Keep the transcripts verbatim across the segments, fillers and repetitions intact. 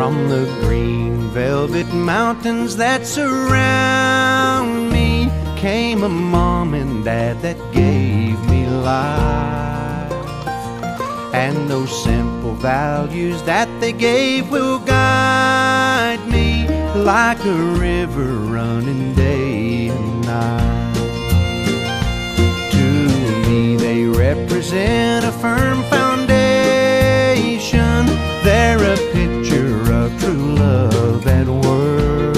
From the green velvet mountains that surround me came a mom and dad that gave me life. And those simple values that they gave will guide me like a river running day and night. To me they represent a firm foundation. They're a picture of true love at work,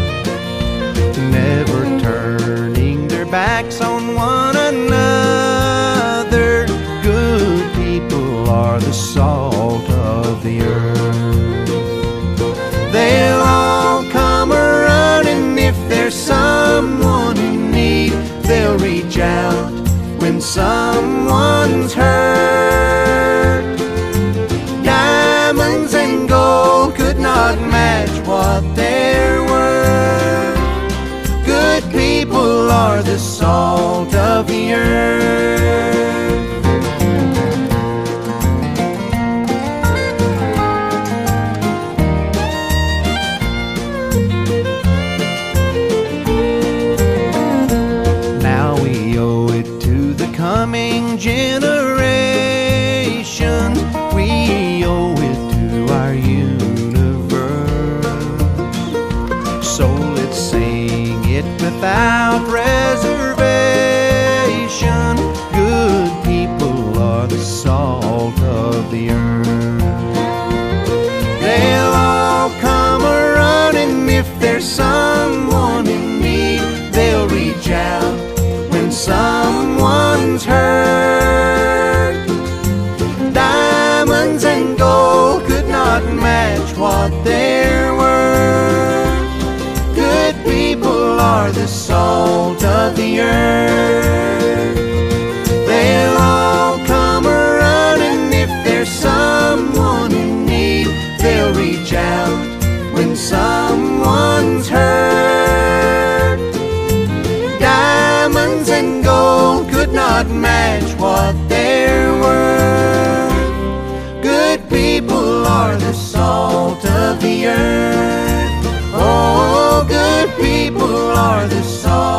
never turning their backs on one another. Good people are the salt of the earth. They'll all come a-running if there's someone in need. They'll reach out when someone's hurt. Diamonds and gold could not match what they're worth. Good people are the salt of the earth. Now we owe it to the coming generation. We owe it to our universe. So let's sing it without reservation. Good people are the salt of the earth. They'll all come a-running if there's someone in need. They'll reach out when someone's hurt. Diamonds and gold could not match what they're worth. Good people are the salt of the earth. They'll all come a-running if there's someone in need. They'll reach out when someone's hurt. Diamonds and gold could not match what they're worth. Good people are the salt of the earth. Oh, good people are the salt